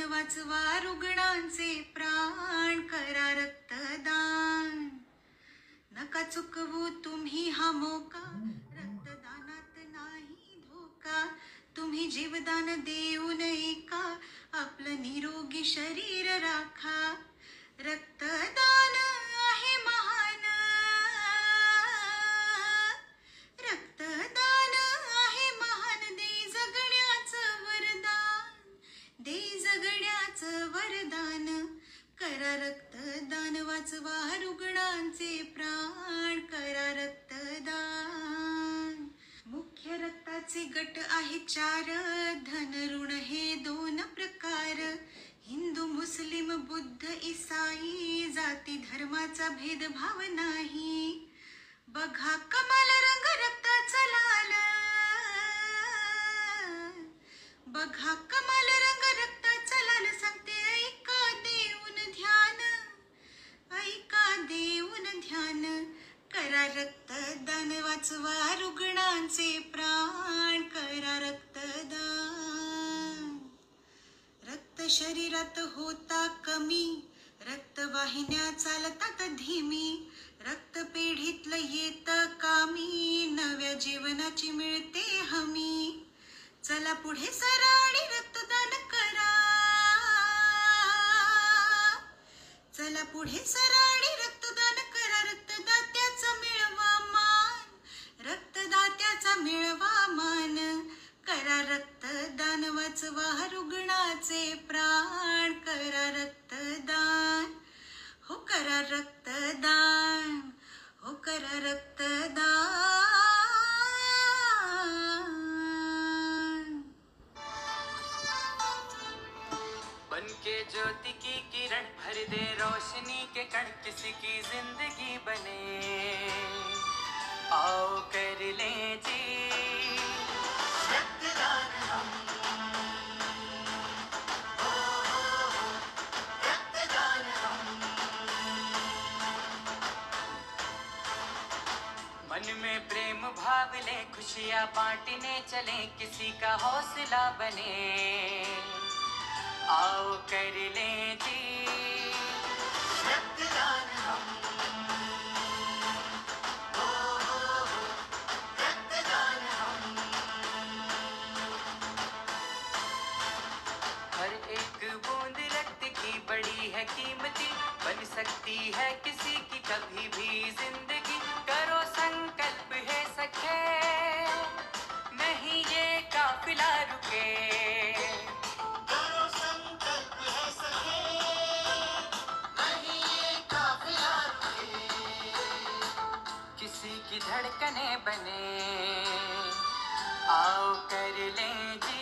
वाचवा रुग्णांचे प्राण, करा रक्तदान. नका चुकवू तुम्ही हा मौका, रक्तदानात नाही धोका. तुम्ही जीवदान देऊ नये का, आपलं निरोगी शरीर राखा. रक्तदान आहे महान, रक्तदान आहे महान. दे जगण्याचं वरदान, दे जगण्याचं वरदान. करा रक्तदान, वाचवा रुग्णांचे प्राण, करा रक्तदान. मुख्य रक्ताचे गट आहे 4, धन ऋण हे 2 प्रकार. हिंदू मुस्लिम बुद्ध ईसाई, जाती धर्माचा भेदभाव नाही. बघा कमाल रंग रक्ताचा लाल, बघा कमाल रंग रक्ताचा लाल. सांगते ऐका देऊन ध्यान, ऐका देऊन ध्यान. करा रक्तदान, वाचवा रुग्णांचे प्राण, करा रक्तदान. रक्त शरीरात होता कमी, रक्तवाहिन्या चालतात धीमी. रक्तपेढीतलं येत कामी, नव्या जीवनाची मिळते हमी. चला पुढे सरा आणि रक्तदान करा, चला पुढे सरा आणि रक्तदान करा. रक्तदात्याचा मिळवा मान, रक्तदात्याचा मिळवा मान. करा रक्तदान, वाचवा रुग्णाचे प्राण, करा रक्तदान. हो करा रक्तदान, हो करा रक्तदान. बनके ज्योति की किरण भर दे रोशनी के कण, किसी की जिंदगी बने. आओ कर ले जी रक्तदान हम, रक्तदान हम. मन में प्रेम भाव ले, खुशियाँ बांटने चले, किसी का हौसला बने. आओ कर ले जी रक्तदान हम, रक्तदान हम. हर एक बूंद रक्त की बड़ी है कीमती, बन सकती है किसी की कभी भी जिंदगी. करो संकल्प है सखे, नहीं ये काफिला रुके. धड़कने बने, आओ कर ले जी